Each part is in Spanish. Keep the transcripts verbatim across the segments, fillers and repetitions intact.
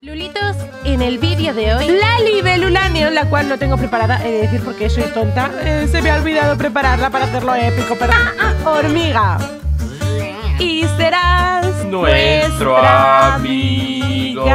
Lulitos, en el vídeo de hoy, la libélula neón, la cual no tengo preparada, he de decir porque soy tonta, eh, se me ha olvidado prepararla para hacerlo épico, pero ah, ah, hormiga. Y serás nuestro amigo.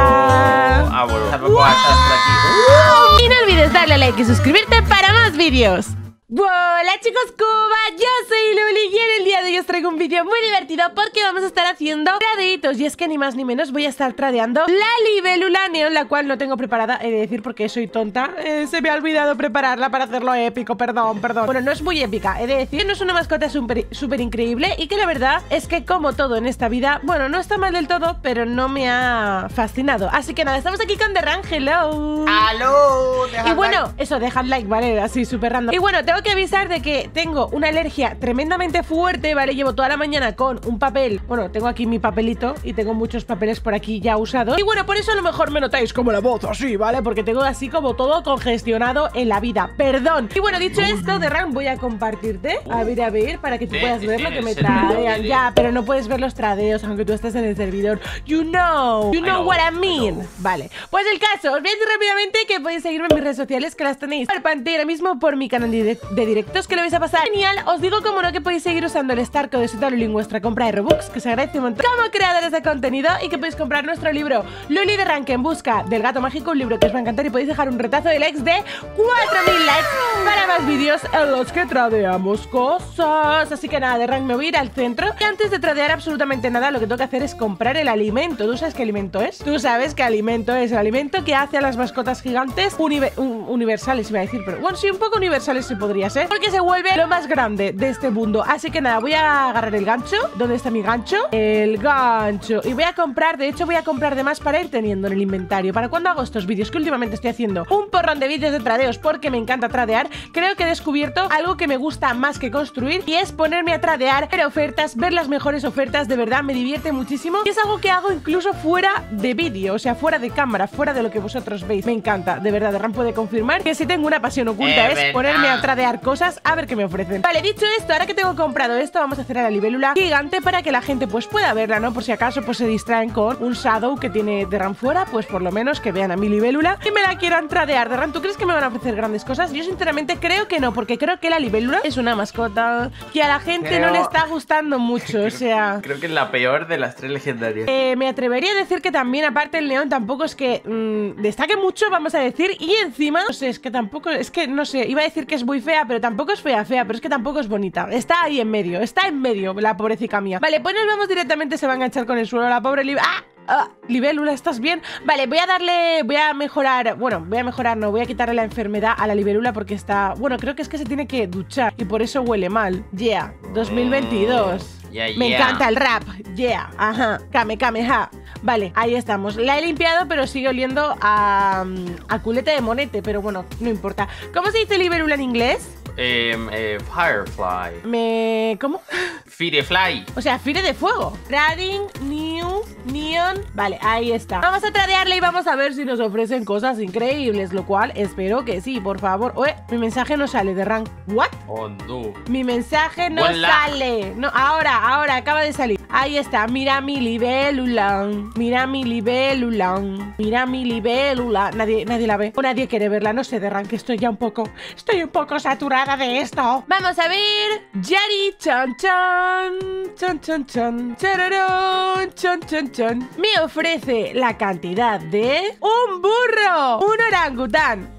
Ah, bueno, tampoco vas a estar aquí. Y no olvides darle a like y suscribirte para más vídeos. Hola chicos, Cuba, yo soy Luli y en el día de hoy os traigo un vídeo muy divertido porque vamos a estar haciendo tradeitos. Y es que ni más ni menos voy a estar tradeando la libélula neón, la cual no tengo preparada, he de decir porque soy tonta, eh, se me ha olvidado prepararla para hacerlo épico, perdón, perdón. Bueno, no es muy épica, he de decir que no es una mascota súper súper increíble y que la verdad es que como todo en esta vida, bueno, no está mal del todo, pero no me ha fascinado. Así que nada, estamos aquí con Derran, hello. ¡Aló! Y bueno, like. Eso, dejad like, vale, así súper random. Y bueno, tengo que avisar de que tengo una alergia tremendamente fuerte, ¿vale? Llevo toda la mañana con un papel, bueno, tengo aquí mi papelito y tengo muchos papeles por aquí ya usados. Y bueno, por eso a lo mejor me notáis como la voz así, ¿vale? Porque tengo así como todo congestionado en la vida, perdón. Y bueno, dicho esto, Derran, voy a compartirte, a ver, a ver, para que tú puedas ver lo que me tradean. Ya, pero no puedes ver los tradeos, aunque tú estés en el servidor. You know, you know what I mean. Vale, pues el caso, os voy a decir rápidamente que podéis seguirme en mis redes sociales, que las tenéis al pantalla ahora mismo por mi canal de, de directos, que lo vais a pasar genial. Os digo, como no, que podéis seguir usando el Star Code de Sotaluli en vuestra compra de Robux, que se agradece un montón como creadores de contenido, y que podéis comprar nuestro libro Luli Derran en busca del gato mágico, un libro que os va a encantar, y podéis dejar un retazo de likes de cuatro mil likes para más vídeos en los que tradeamos cosas. Así que nada, Derran, me voy a ir al centro y antes de tradear absolutamente nada, lo que tengo que hacer es comprar el alimento. ¿Tú sabes qué alimento es? Tú sabes qué alimento es el alimento que hace a las mascotas gigantes univer un universales, iba a decir, pero bueno, sí, un poco universales se podría ser, porque se vuelve lo más grande de este mundo. Así que nada, voy a agarrar el gancho. ¿Dónde está mi gancho? El gancho. Y voy a comprar, de hecho voy a comprar de más para ir teniendo en el inventario. ¿Para cuando hago estos vídeos? Que últimamente estoy haciendo un porrón de vídeos de tradeos porque me encanta tradear. Creo que he descubierto algo que me gusta más que construir, y es ponerme a tradear, ver ofertas, ver las mejores ofertas. De verdad, me divierte muchísimo. Y es algo que hago incluso fuera de vídeo, o sea, fuera de cámara, fuera de lo que vosotros veis. Me encanta, de verdad. Derran puede confirmar que si tengo una pasión oculta es, es ponerme a tradear cosas a ver qué me ofrecen. Vale, dicho esto, ahora que tengo comprado esto, vamos a hacer a la libélula gigante para que la gente pues pueda verla, ¿no? Por si acaso pues se distraen con un shadow que tiene Derran fuera, pues por lo menos que vean a mi libélula y me la quieran tradear. Derran, ¿tú crees que me van a ofrecer grandes cosas? Yo sinceramente creo que no, porque creo que la libélula es una mascota que a la gente creo... no le está gustando mucho, creo, o sea... Creo que es la peor de las tres legendarias. Eh, me atrevería a decir que también, aparte, el neón tampoco es que mmm, destaque mucho, vamos a decir, y encima, no sé, es que tampoco, es que, no sé, iba a decir que es muy fea, pero tampoco es fea, fea, pero es que tampoco es bonita. Está ahí en medio, está en medio, la pobrecita mía. Vale, pues nos vamos directamente, se va a enganchar con el suelo la pobre libélula. ¡Ah! Ah, libélula, ¿estás bien? Vale, voy a darle, voy a mejorar, bueno, voy a mejorar, no, voy a quitarle la enfermedad a la libélula porque está, bueno, creo que es que se tiene que duchar y por eso huele mal. Yeah, dos mil veintidós. Yeah, yeah. Me encanta el rap, yeah, ajá, kame, kame, ja. Vale, ahí estamos. La he limpiado, pero sigue oliendo a, a culete de monete, pero bueno, no importa. ¿Cómo se dice libélula en inglés? Eh, eh, Firefly. Me... ¿Cómo? Firefly. O sea, fire de fuego. Trading, new, neon. Vale, ahí está. Vamos a tradearle y vamos a ver si nos ofrecen cosas increíbles, lo cual espero que sí, por favor. Oye, mi mensaje no sale de rank. ¿What? Oh, no. Mi mensaje no Hola. sale. No, ahora, ahora, acaba de salir. Ahí está, mira mi libélula. Mira mi libélula. Mira mi libélula. Nadie, nadie la ve. O nadie quiere verla, no sé, Derran, que estoy ya un poco... Estoy un poco saturada de esto. Vamos a ver. Yari, chan, chan. Chan, chan, chan. Chararón, chan, chan, chan. Me ofrece la cantidad de... ¡Un burro! Un orangután.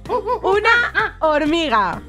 Una hormiga.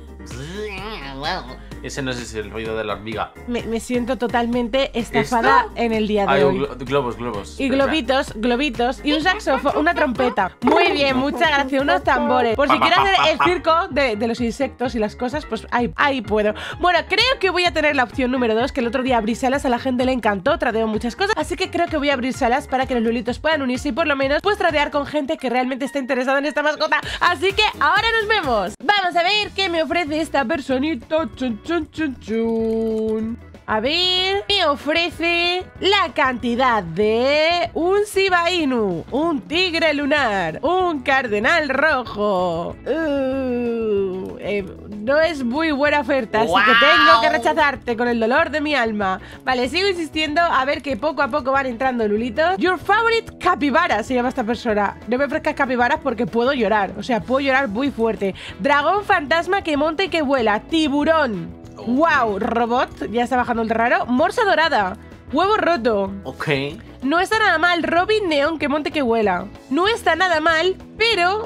Ese no es el ruido de la hormiga. Me, me siento totalmente estafada ¿Esto? en el día de Ay, hoy. glo globos, globos. Y globitos, globitos. Y un saxofón, una trompeta. Muy bien, muchas gracias. Unos tambores. Por si quiero hacer el circo de, de los insectos y las cosas, pues ahí, ahí puedo. Bueno, creo que voy a tener la opción número dos, que el otro día abrí salas, a la gente le encantó, tradeo muchas cosas. Así que creo que voy a abrir salas para que los lulitos puedan unirse y por lo menos pues tradear con gente que realmente está interesada en esta mascota. Así que ahora nos vemos. Vamos a ver qué me ofrece esta personita. Chun, chun, chun, chun. A ver, me ofrece la cantidad de un Shiba Inu, un tigre lunar, un cardenal rojo, uh, eh, no es muy buena oferta, así ¡Wow! que tengo que rechazarte con el dolor de mi alma. Vale, sigo insistiendo a ver que poco a poco van entrando lulitos. Your favorite capibara se llama esta persona. No me ofrezcas capibaras porque puedo llorar. O sea, puedo llorar muy fuerte. Dragón fantasma que monta y que vuela. Tiburón. Wow, robot, ya está bajando el raro. Morsa dorada. Huevo roto. Ok. No está nada mal. Robin neón que monte que vuela. No está nada mal, pero...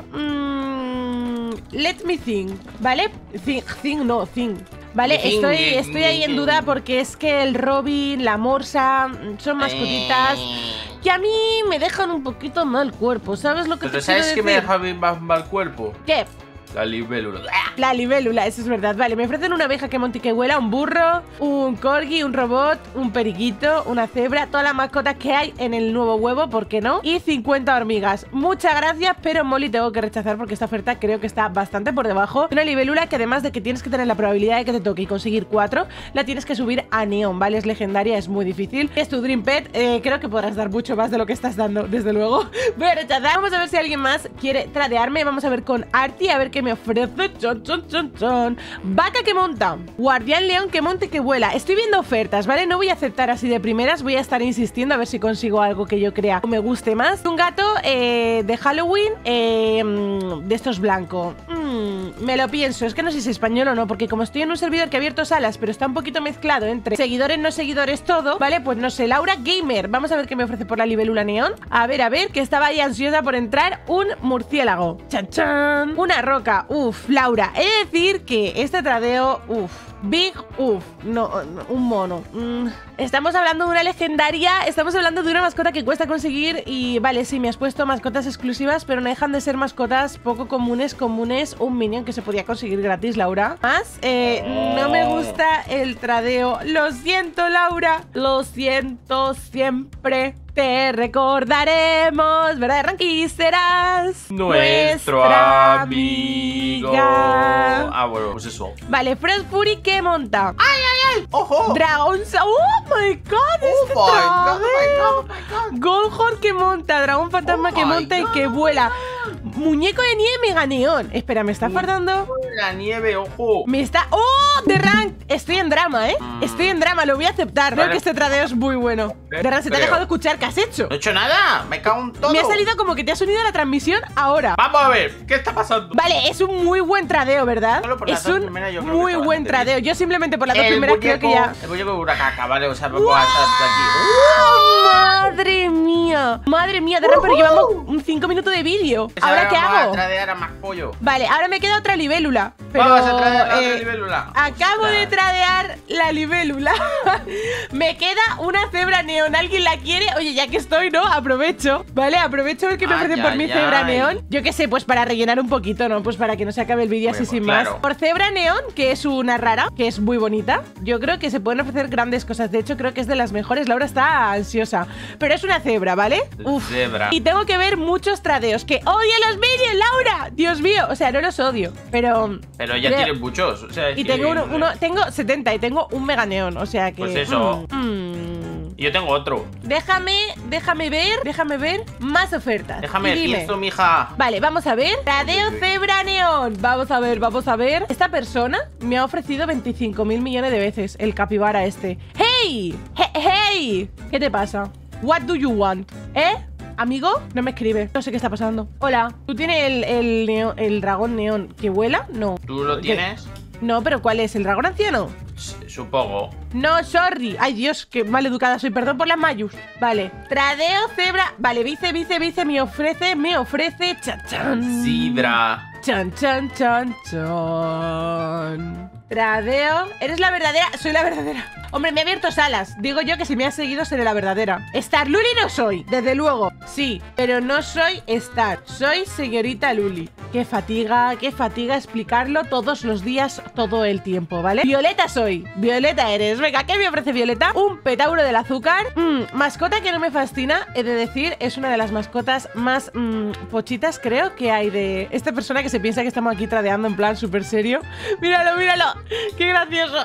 Mmm, let me think, ¿vale? Think, think no, think. Vale, Think, estoy, think, estoy ahí en think. duda porque es que el Robin, la Morsa, son mascotitas que a mí me dejan un poquito mal cuerpo. ¿Sabes lo que Pero te ¿sabes quiero qué me decir? deja bien más mal cuerpo? ¿Qué? La libélula. La libélula, eso es verdad. Vale, me ofrecen una abeja que monte y que vuela, un burro, un corgi, un robot, un periquito, una cebra, todas las mascotas que hay en el nuevo huevo, ¿por qué no? Y cincuenta hormigas. Muchas gracias, pero Molly tengo que rechazar porque esta oferta creo que está bastante por debajo. Una libélula que además de que tienes que tener la probabilidad de que te toque y conseguir cuatro, la tienes que subir a neón, ¿vale? Es legendaria, es muy difícil. Es tu Dream Pet, eh, creo que podrás dar mucho más de lo que estás dando, desde luego. Voy a rechazar. Vamos a ver si alguien más quiere tradearme. Vamos a ver con Artie, a ver qué me ofrece. Chon, chon, chon, chon. Vaca que monta. Guardián león que monte que vuela. Estoy viendo ofertas, ¿vale? No voy a aceptar así de primeras. Voy a estar insistiendo a ver si consigo algo que yo crea o me guste más. Un gato eh, de Halloween eh, de estos blanco. Mm, me lo pienso. Es que no sé si es español o no, porque como estoy en un servidor que ha abierto salas, pero está un poquito mezclado entre seguidores, no seguidores, todo, ¿vale? Pues no sé. Laura Gamer. Vamos a ver qué me ofrece por la libélula neón. A ver, a ver, que estaba ahí ansiosa por entrar. Un murciélago. Chan, chan. Una roca. Uf, Laura. He de decir que este tradeo, uff, big, uff, no, no, un mono. Mm, estamos hablando de una legendaria, estamos hablando de una mascota que cuesta conseguir y vale, sí, me has puesto mascotas exclusivas, pero no dejan de ser mascotas poco comunes, comunes, un minion que se podía conseguir gratis, Laura. Más, eh, no me gusta el tradeo. Lo siento, Laura, lo siento siempre. Te recordaremos, ¿verdad, Ranky? Serás Nuestro nuestra amigo. amiga. Ah, bueno, pues eso. Vale, Fred Fury que monta. ¡Ay, ay, ay! ¡Ojo! Dragón. ¡Oh, my God! Oh Este my God, tradeo. oh my God, oh my God. Goldhorn que monta. Dragón fantasma Oh que my monta God. y que vuela. Muñeco de nieve mega neón. Espera, ¿me está fardando? La nieve, ojo. Me está... ¡Oh! De rank. Estoy en drama, ¿eh? Mm. Estoy en drama, lo voy a aceptar. Creo Vale. que este tradeo es muy bueno. Eh, De rank, se te ha creo. dejado escuchar. ¿Qué has hecho? No he hecho nada, me cago en todo. Me ha salido como que te has unido a la transmisión ahora. Vamos a ver, ¿qué está pasando? Vale, es un muy buen tradeo, ¿verdad? Solo por las Es dos un primeras yo creo que muy está buen bastante tradeo. Yo simplemente por las dos primeras creo que ya... El muñeco de una caca, vale, o sea, me puedo hasta aquí. ¡Oh, madre mía! Madre mía, de pero llevamos un cinco minutos de vídeo. ¿Ahora qué vamos hago? a tradear a más pollo. Vale, ahora me queda otra libélula. Pero, Vamos a tradear la eh, otra libélula. acabo Ostras. de tradear la libélula. Me queda una cebra neón. ¿Alguien la quiere? Oye, ya que estoy, ¿no? Aprovecho. Vale, aprovecho a ver qué me Ay, ofrecen por ay, mi cebra ay. neón. Yo qué sé, pues para rellenar un poquito, ¿no? Pues para que no se acabe el vídeo así Bueno, sin claro. más. Por cebra neón, que es una rara, que es muy bonita, yo creo que se pueden ofrecer grandes cosas. De hecho, creo que es de las mejores. Laura está ansiosa. Pero es una cebra, ¿vale? Uf. Cebra. Y tengo que ver muchos tradeos. ¡Que odio los vídeos, Laura! Dios mío, o sea, no los odio, pero... Pero ya creo- tienen muchos, o sea, es Y que- tengo uno, uno- tengo setenta y tengo un mega neón, o sea que... Pues eso. mm, mm. Y yo tengo otro. Déjame, déjame ver, déjame ver más ofertas. Déjame Y dime. pienso, mija. Vale, vamos a ver. Tradeo cebra neón. Vamos a ver, vamos a ver. Esta persona me ha ofrecido veinticinco mil millones de veces el capibara este. ¡Hey! ¡Hey! hey! ¿Qué te pasa? What do you want? ¿Eh? ¿Amigo? No me escribe. No sé qué está pasando. Hola. ¿Tú tienes el, el, neo- el dragón neón que vuela? No. ¿Tú lo ¿Qué? tienes? No, pero ¿cuál es? ¿El dragón anciano? S- Supongo. No, sorry. Ay, Dios, qué mal educada soy. Perdón por las mayus. Vale. Tradeo cebra. Vale, vice, vice, vice. Me ofrece, me ofrece. Chan, chan. Sidra. Chan, chan, chan, chan. Tradeo. ¿Eres la verdadera? Soy la verdadera. Hombre, me he abierto salas. Digo yo que si me has seguido seré la verdadera. Star Luli no soy, desde luego. Sí, pero no soy Star. Soy señorita Luli. Qué fatiga, qué fatiga explicarlo todos los días, todo el tiempo, ¿vale? Violeta soy. Violeta eres. Venga, ¿qué me ofrece Violeta? Un petauro del azúcar. Mm, mascota que no me fascina, he de decir, es una de las mascotas más mm, pochitas, creo, que hay de esta persona que se piensa que estamos aquí tradeando en plan súper serio. Míralo, míralo. Qué gracioso.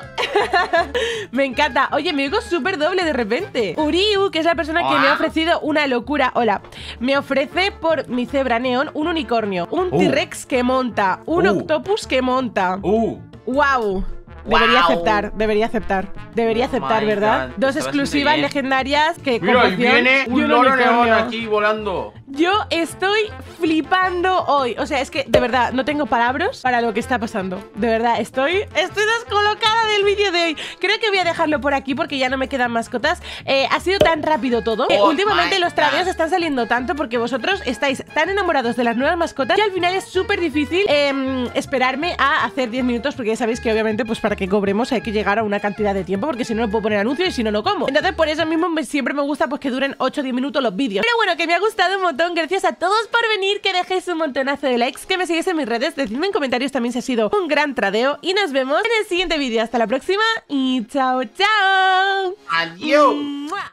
Me encanta. Oye, me oigo súper doble de repente. Uriu, que es la persona que me ha ofrecido una locura. Hola. Me ofrece por mi cebra neón un unicornio, un Uh. T-Rex que monta, un Uh. octopus que monta. Uh. Wow. Debería Wow. aceptar, debería aceptar. Debería Oh aceptar, my ¿verdad? God. Dos Está exclusivas bastante bien. legendarias que con Mira, y poción viene y un un loro neón unicornio. aquí volando. Yo estoy flipando hoy. O sea, es que de verdad no tengo palabras para lo que está pasando. De verdad, estoy estoy descolocada del vídeo de hoy. Creo que voy a dejarlo por aquí porque ya no me quedan mascotas. Eh, ha sido tan rápido todo. que Oh últimamente my los tradeos God. están saliendo tanto porque vosotros estáis tan enamorados de las nuevas mascotas que al final es súper difícil eh, esperarme a hacer diez minutos porque ya sabéis que obviamente pues para que cobremos hay que llegar a una cantidad de tiempo porque si no no puedo poner anuncios y si no no como. Entonces por eso mismo me, siempre me gusta pues que duren ocho o diez minutos los vídeos. Pero bueno, que me ha gustado un montón. Gracias a todos por venir, que dejéis un montonazo de likes, que me sigáis en mis redes, decidme en comentarios también si ha sido un gran tradeo y nos vemos en el siguiente vídeo. Hasta la próxima y chao chao. Adiós. ¡Mua!